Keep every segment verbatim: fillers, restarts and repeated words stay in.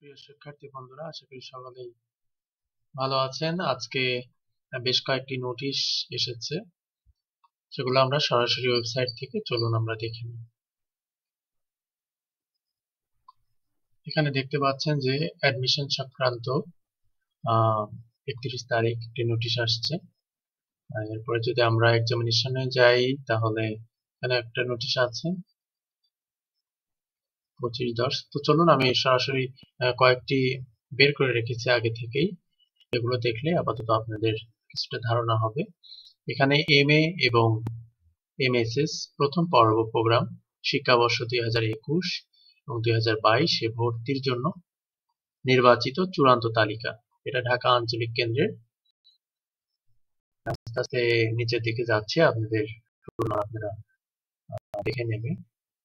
প্রিয় শিক্ষার্থী বন্ধুরা, আশা করি সকলেই ভালো আছেন। আজকে বেশ কয়েকটি নোটিশ এসেছে, সেগুলো আমরা সরাসরি ওয়েবসাইট থেকে চলুন আমরা দেখে নিই। এখানে দেখতে পাচ্ছেন যে অ্যাডমিশন সংক্রান্ত একত্রিশ তারিখ একটি নোটিশ আসছে। এরপরে যদি আমরা এক্সামিনেশনে যাই তাহলে এখানে একটা নোটিশ আছে পঁচিশ দশ। তো চলুন আমি সরাসরি কয়েকটি বের করে রেখেছি আগে থেকেই, এগুলো দেখলে আপাতত আপনাদের কিছুটা ধারণা হবে। এখানে এম এ এবং এমএসএস প্রথম পর্ব প্রোগ্রাম শিক্ষাবর্ষ দুই হাজার একুশ এবং দুই হাজার বাইশ এ ভর্তির জন্য নির্বাচিত চূড়ান্ত তালিকা। এটা ঢাকা আঞ্চলিক কেন্দ্রের। আস্তে আস্তে নিচের দিকে যাচ্ছে, আপনাদের আপনারা দেখে নেবেন।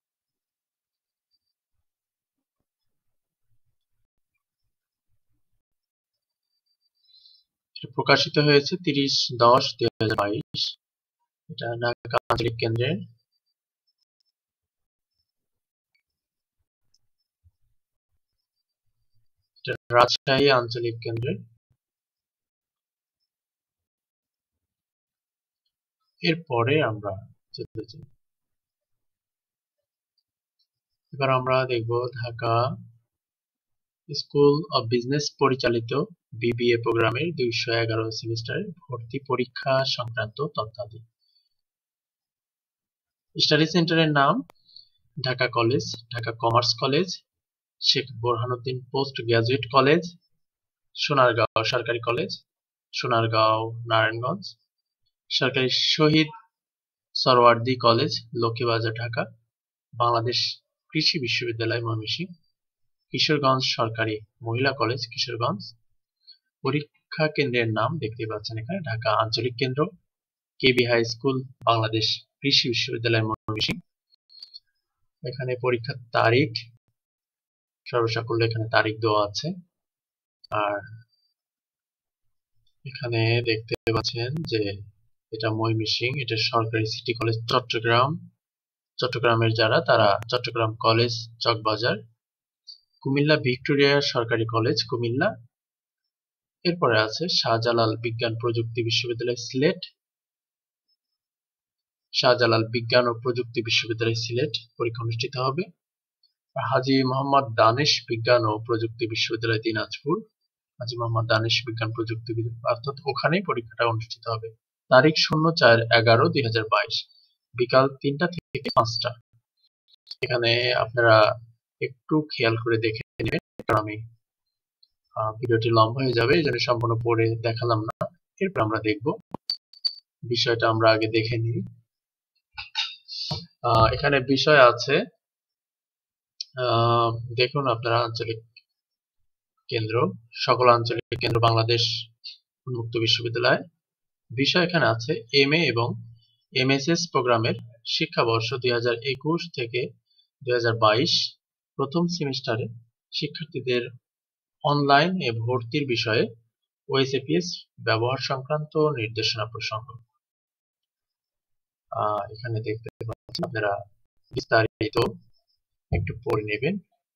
প্রকাশিত হয়েছে তিরিশ দশ দুই হাজার বাইশ। এটা ঢাকা আঞ্চলিক কেন্দ্রের। রাজশাহী আঞ্চলিক কেন্দ্রের। এরপরে আমরা চলতে চাই, এবার আমরা দেখব ঢাকা স্কুল অব বিজনেস পরিচালিত বিবিএ প্রোগ্রামের দুইশো এগারো সেমিস্টারের ভর্তি পরীক্ষা সংক্রান্ত তথ্যাদি। স্টাডি সেন্টারের নাম Dhaka college, Dhaka commerce college, Sheikh Borhanuddin post graduate college, Sonargaon সরকারি কলেজ, সোনারগাঁও নারায়ণগঞ্জ, সরকারি শহীদ সরওয়ার্দী কলেজ লক্ষ্মীবাজার ঢাকা, বাংলাদেশ কৃষি বিশ্ববিদ্যালয় ময়মনসিংহ, কিশোরগঞ্জ সরকারি মহিলা কলেজ কিশোরগঞ্জ। পরীক্ষা কেন্দ্রের নাম দেখতে পাচ্ছেন এখানে ঢাকা আঞ্চলিক কেন্দ্র, কেবি হাই স্কুল বাংলাদেশ কৃষি বিশ্ববিদ্যালয় ময়মনসিংহ। এখানে পরীক্ষার তারিখ সর্বসাকুল্যে এখানে তারিখ দেওয়া আছে। আর এখানে দেখতে পাচ্ছেন যে এটা ময়মনসিংহ, এটা সরকারি সিটি কলেজ চট্টগ্রাম, চট্টগ্রামের যারা তারা চট্টগ্রাম কলেজ চকবাজার, কুমিল্লা ভিক্টোরিয়া সরকারি কলেজ কুমিল্লা। এরপরে আছে শাহজালাল বিজ্ঞান প্রযুক্তি বিশ্ববিদ্যালয় সিলেট, শাহজালাল বিজ্ঞান ও প্রযুক্তি বিশ্ববিদ্যালয় সিলেট পরীক্ষা অনুষ্ঠিত হবে। হাজী মোহাম্মদ দানেশ বিজ্ঞান ও প্রযুক্তি বিশ্ববিদ্যালয় দিনাজপুর, হাজী মোহাম্মদ দানেশ বিজ্ঞান প্রযুক্তি অর্থাৎ ওখানেই পরীক্ষাটা অনুষ্ঠিত হবে। তারিখ শূন্য চার এগারো দুই হাজার বাইশ বিকাল তিনটা থেকে পাঁচটা। এখানে আপনারা একটু খেয়াল করে দেখে নেবেন, কারণ আমি ভিডিওটি লম্বা হয়ে যাবে, এই জন্য সম্পূর্ণ পড়ে দেখালাম না। এরপর আমরা দেখব বিষয়টা আমরা আগে দেখে নিই। এখানে বিষয় আছে, দেখুন আপনারা আঞ্চলিক কেন্দ্র, সকল আঞ্চলিক কেন্দ্র বাংলাদেশ উন্মুক্ত বিশ্ববিদ্যালয়। বিষয় এখানে আছে এম এ এবং এমএসএস প্রোগ্রামের শিক্ষাবর্ষ দুই হাজার একুশ থেকে দুই হাজার বাইশ প্রথম সেমিস্টারে শিক্ষার্থীদের অনলাইন এ ভর্তির বিষয়ে ওএসএপিএস ব্যবহার সংক্রান্ত নির্দেশনা প্রসঙ্গ। এখানে দেখতে পাচ্ছেন, আপনারা বিস্তারিত একটু পড়ে নেবেন।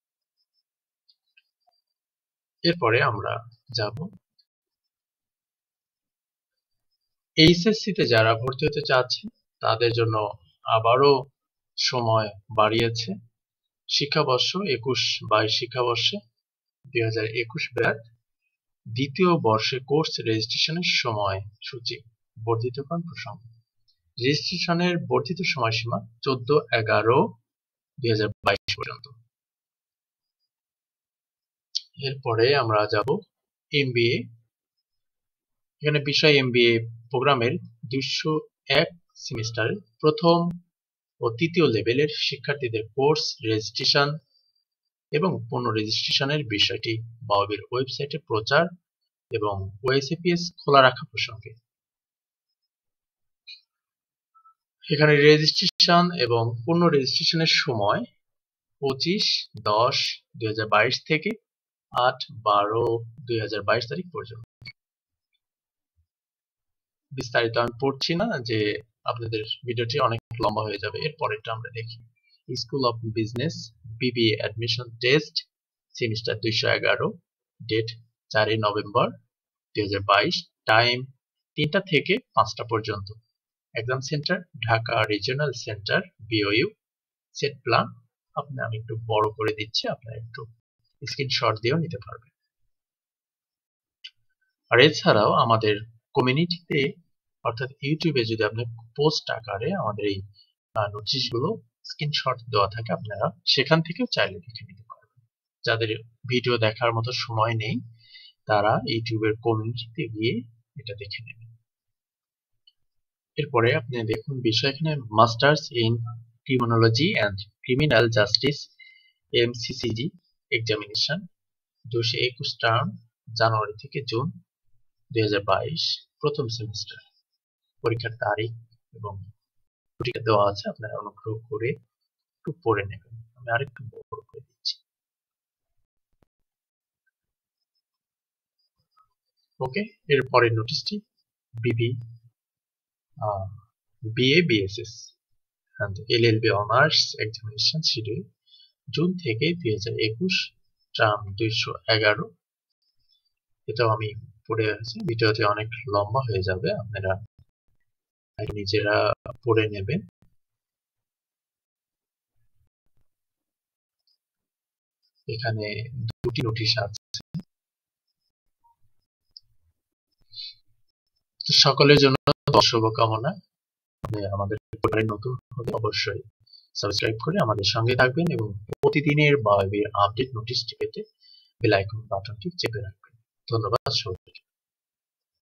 এরপরে আমরা যাব এইচএসসি তে যারা ভর্তি হতে চাচ্ছে তাদের জন্য আবারও সময় বাড়িয়েছে। শিক্ষাবর্ষ একুশ বাইশ শিক্ষাবর্ষে দুই হাজার একুশ ব্যাচ দ্বিতীয় বর্ষে কোর্স রেজিস্ট্রেশনের সময় সূচি বর্ধিতকরণ প্রসঙ্গ। রেজিস্ট্রেশনের বর্ধিত সময়সীমা চোদ্দ এগারো দুই হাজার বাইশ পর্যন্ত। এরপরে আমরা যাব এমবিএ। এখানে বিষয় এমবিএ প্রোগ্রামের দুইশো এক সেমিস্টারের প্রথম ও তৃতীয় লেভেলের শিক্ষার্থীদের কোর্স রেজিস্ট্রেশন এবং পুনঃ রেজিস্ট্রেশনের বিষয়টি বাওবির ওয়েবসাইটে প্রচার এবং ওএসএপিএস খোলা রাখা প্রসঙ্গে। এখানে রেজিস্ট্রেশন এবং পুনঃ রেজিস্ট্রেশনের সময় পঁচিশ দশ দুই হাজার বাইশ থেকে আট বারো দুই হাজার বাইশ তারিখ পর্যন্ত। বিস্তারিত আমি পড়ছি না, যে আপনাদের ভিডিওটি অনেক লম্বা হয়ে যাবে। এর পরেরটা আমরা দেখি school of business BBA admission test semester দুইশো এগারো, ডেট চারই নভেম্বর দুই হাজার বাইশ, টাইম তিনটা থেকে পাঁচটা পর্যন্ত। Exam centre Dhaka regional centre BOU. Set plan আপনি আমি একটু বড় করে দিচ্ছি, আপনারা একটু স্ক্রিনশট দিয়েও নিতে পারবেন। আর এছাড়াও আমাদের কমিউনিটিতে অর্থাৎ ইউটিউবে যদি আপনি পোস্ট আকারে আমাদের এই নোটিশগুলো স্ক্রিনশট দেওয়া থাকে, আপনারা সেখান থেকেও চাইলে দেখে নিতে পারবেন। যাদের ভিডিও দেখার মতো সময় নেই তারা ইউটিউবের কমিউনিটিতে গিয়ে এটা দেখে নেবেন। এরপরে আপনি দেখুন বিষয় এখানে masters in criminology and criminal justice MCCG examination দুইশো একুশ টার্ম জানুয়ারি থেকে জুন দুই হাজার বাইশ, প্রথম সেমিস্টার। পরীক্ষার তারিখ এবং ছুটিটা দেওয়া আছে, আপনারা অনুগ্রহ করে একটু পড়ে নেবেন। আমি আরেকটু বড় করে দিচ্ছি। ওকে, এর পরের নোটিশটি BB BA BSS and L L B honours examination schedule June থেকে দুই হাজার একুশ টার্ম দুইশো এগারো। এটাও আমি পড়ে আছি, ভিডিওতে অনেক লম্বা হয়ে যাবে, আপনারা নিজেরা পড়ে নেবেন। এখানে দুটি নোটিশ আছে। সকলের জন্য শুভকামনা। আমাদের পরিবারে নতুন হলে অবশ্যই সাবস্ক্রাইব করে আমাদের সঙ্গে থাকবেন এবং প্রতিদিনের বায়োবির আপডেট নোটিশটি পেতে বেল আইকন বাটনটি চেপে রাখবেন। ধন্যবাদ সবাইকে।